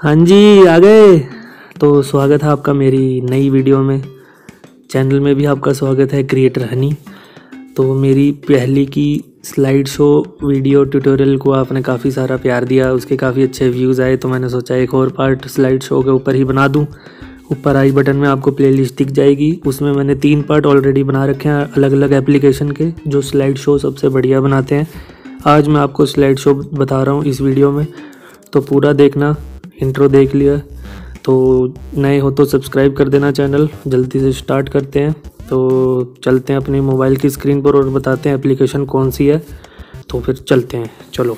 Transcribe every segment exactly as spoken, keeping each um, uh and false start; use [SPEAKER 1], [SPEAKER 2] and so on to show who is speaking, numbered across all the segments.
[SPEAKER 1] हाँ जी, आ गए। तो स्वागत है आपका मेरी नई वीडियो में। चैनल में भी आपका स्वागत है, क्रिएटर हनी। तो मेरी पहली की स्लाइड शो वीडियो ट्यूटोरियल को आपने काफ़ी सारा प्यार दिया, उसके काफ़ी अच्छे व्यूज़ आए। तो मैंने सोचा एक और पार्ट स्लाइड शो के ऊपर ही बना दूँ। ऊपर आई बटन में आपको प्लेलिस्ट दिख जाएगी, उसमें मैंने तीन पार्ट ऑलरेडी बना रखे हैं अलग अलग एप्लीकेशन के, जो स्लाइड शो सबसे बढ़िया बनाते हैं। आज मैं आपको स्लाइड शो बता रहा हूँ इस वीडियो में, तो पूरा देखना। इंट्रो देख लिया, तो नए हो तो सब्सक्राइब कर देना चैनल। जल्दी से स्टार्ट करते हैं। तो चलते हैं अपने मोबाइल की स्क्रीन पर और बताते हैं एप्लीकेशन कौन सी है। तो फिर चलते हैं, चलो।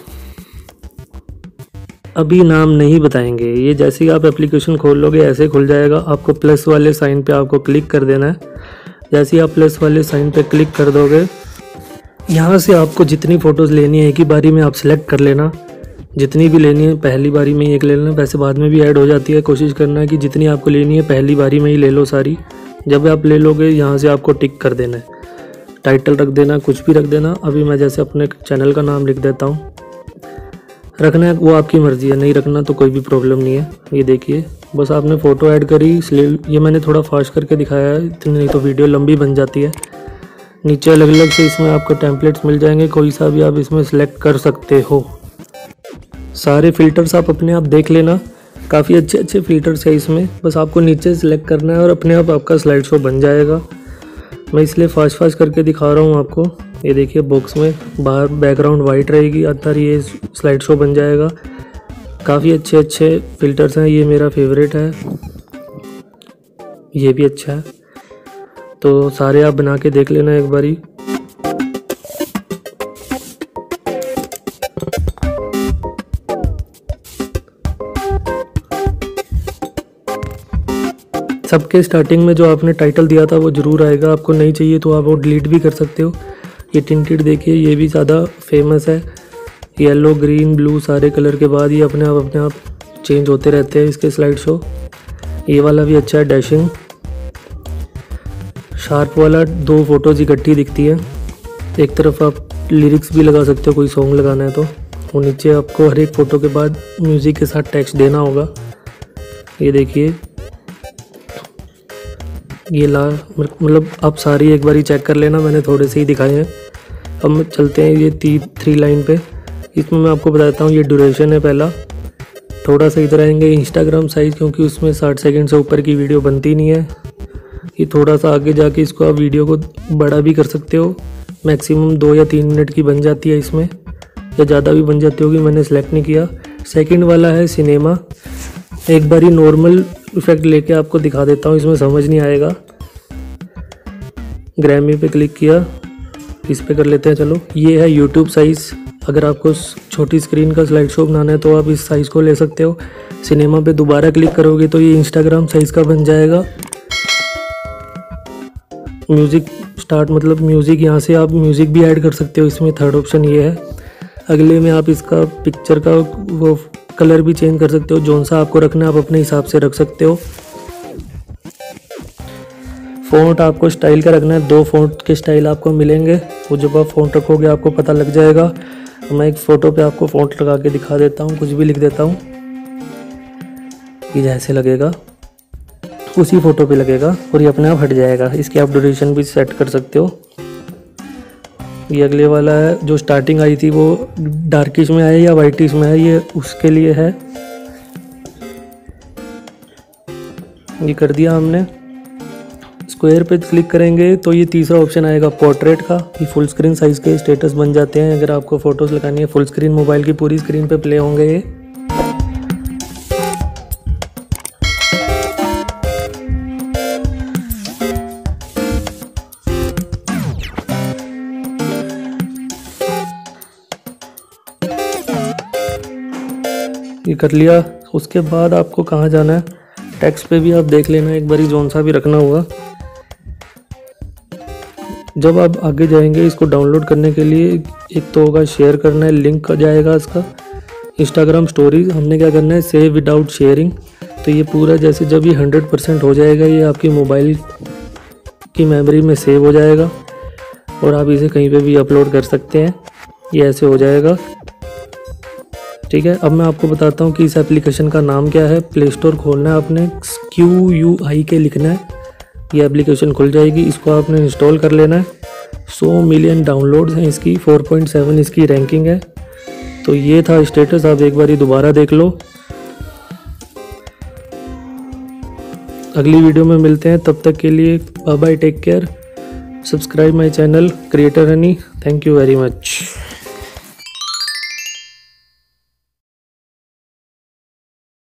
[SPEAKER 1] अभी नाम नहीं बताएंगे, ये जैसे ही आप एप्लीकेशन खोल लोगे ऐसे खुल जाएगा। आपको प्लस वाले साइन पे आपको क्लिक कर देना है। जैसे ही आप प्लस वाले साइन पे क्लिक कर दोगे, यहाँ से आपको जितनी फ़ोटोज़ लेनी है एक ही बारी में आप सिलेक्ट कर लेना। जितनी भी लेनी है पहली बारी में ही एक ले लेना, वैसे बाद में भी ऐड हो जाती है। कोशिश करना है कि जितनी आपको लेनी है पहली बारी में ही ले लो सारी। जब आप ले लोगे यहाँ से आपको टिक कर देना है, टाइटल रख देना, कुछ भी रख देना। अभी मैं जैसे अपने चैनल का नाम लिख देता हूँ। रखना है वो आपकी मर्ज़ी है, नहीं रखना तो कोई भी प्रॉब्लम नहीं है। ये देखिए, बस आपने फ़ोटो ऐड करी। इसलिए ये मैंने थोड़ा फास्ट करके दिखाया है, इतनी नहीं तो वीडियो लंबी बन जाती है। नीचे अलग अलग से इसमें आपको टेम्पलेट्स मिल जाएंगे, कोई सा भी आप इसमें सेलेक्ट कर सकते हो। सारे फ़िल्टर्स आप अपने आप देख लेना, काफ़ी अच्छे अच्छे फ़िल्टर्स है इसमें। बस आपको नीचे सेलेक्ट करना है और अपने आप आपका स्लाइड शो बन जाएगा। मैं इसलिए फास्ट फास्ट करके दिखा रहा हूँ आपको। ये देखिए, बॉक्स में बाहर बैकग्राउंड वाइट रहेगी, अंदर ये स्लाइड शो बन जाएगा। काफ़ी अच्छे अच्छे फ़िल्टर्स हैं, ये मेरा फेवरेट है, ये भी अच्छा है। तो सारे आप बना के देख लेना एक बारी। सबके स्टार्टिंग में जो आपने टाइटल दिया था वो ज़रूर आएगा। आपको नहीं चाहिए तो आप वो डिलीट भी कर सकते हो। ये टिंटेड देखिए, ये भी ज़्यादा फेमस है। येलो, ग्रीन, ब्लू सारे कलर के बाद ये अपने आप अपने आप चेंज होते रहते हैं इसके स्लाइड शो। ये वाला भी अच्छा है, डैशिंग। शार्प वाला दो फोटोज़ इकट्ठी दिखती है। एक तरफ आप लिरिक्स भी लगा सकते हो, कोई सॉन्ग लगाना है तो। वो नीचे आपको हर एक फ़ोटो के बाद म्यूज़िक के साथ टेक्स्ट देना होगा। ये देखिए, ये ला मतलब आप सारी एक बार ही चेक कर लेना, मैंने थोड़े से ही दिखाए हैं। अब चलते हैं ये ती थ्री लाइन पे। इसमें मैं आपको बताता हूँ, ये ड्यूरेशन है पहला। थोड़ा सा इधर आएंगे, इंस्टाग्राम साइज़, क्योंकि उसमें साठ सेकंड से ऊपर की वीडियो बनती नहीं है। ये थोड़ा सा आगे जाके इसको आप वीडियो को बड़ा भी कर सकते हो। मैक्सिमम दो या तीन मिनट की बन जाती है इसमें, या ज़्यादा भी बन जाती होगी, मैंने सेलेक्ट नहीं किया। सेकेंड वाला है सिनेमा। एक बार ही नॉर्मल इफेक्ट लेके आपको दिखा देता हूँ, इसमें समझ नहीं आएगा। ग्रैमी पे क्लिक किया, इस पे कर लेते हैं। चलो, ये है यूट्यूब साइज़। अगर आपको छोटी स्क्रीन का स्लाइड शो बनाना है तो आप इस साइज़ को ले सकते हो। सिनेमा पे दोबारा क्लिक करोगे तो ये इंस्टाग्राम साइज़ का बन जाएगा। म्यूज़िक स्टार्ट, मतलब म्यूज़िक, यहाँ से आप म्यूज़िक भी ऐड कर सकते हो। इसमें थर्ड ऑप्शन ये है। अगले में आप इसका पिक्चर का वो कलर भी चेंज कर सकते हो, जौन सा आपको रखना है आप अपने हिसाब से रख सकते हो। फ़ॉन्ट आपको स्टाइल का रखना है, दो फ़ॉन्ट के स्टाइल आपको मिलेंगे, वो जब आप फ़ॉन्ट रखोगे आपको पता लग जाएगा। मैं एक फ़ोटो पे आपको फ़ॉन्ट लगा के दिखा देता हूँ, कुछ भी लिख देता हूँ। ये जैसे लगेगा उसी फ़ोटो पे लगेगा और ये अपने आप हट जाएगा। इसकी आप ड्यूरेशन भी सेट कर सकते हो। ये अगले वाला है, जो स्टार्टिंग आई थी वो डार्किश में है या वाइटिश में है, ये उसके लिए है। ये कर दिया हमने। स्क्वायर पे क्लिक करेंगे तो ये तीसरा ऑप्शन आएगा पोर्ट्रेट का। ये फुल स्क्रीन साइज़ के स्टेटस बन जाते हैं। अगर आपको फ़ोटोज़ लगानी है फुल स्क्रीन, मोबाइल की पूरी स्क्रीन पे प्ले होंगे ये। ये कर लिया। उसके बाद आपको कहाँ जाना है, टेक्स्ट पे भी आप देख लेना एक बारी, जोन सा भी रखना होगा। जब आप आगे जाएंगे इसको डाउनलोड करने के लिए, एक तो होगा शेयर करना है, लिंक जाएगा इसका। इंस्टाग्राम स्टोरीज हमने क्या करना है, सेव विदाउट शेयरिंग। तो ये पूरा जैसे जब ये हंड्रेड परसेंट हो जाएगा, ये आपकी मोबाइल की मेमोरी में सेव हो जाएगा और आप इसे कहीं पे भी अपलोड कर सकते हैं। ये ऐसे हो जाएगा। ठीक है, अब मैं आपको बताता हूँ कि इस एप्लीकेशन का नाम क्या है। प्ले स्टोर खोलना है आपने, क्यू यू आई के लिखना है, ये एप्लीकेशन खुल जाएगी। इसको आपने इंस्टॉल कर लेना है। सौ मिलियन डाउनलोड्स हैं इसकी, चार पॉइंट सात इसकी रैंकिंग है। तो ये था स्टेटस, आप एक बारी दोबारा देख लो। अगली वीडियो में मिलते हैं, तब तक के लिए bye bye, take care. Subscribe my channel creator honey. Thank you very much.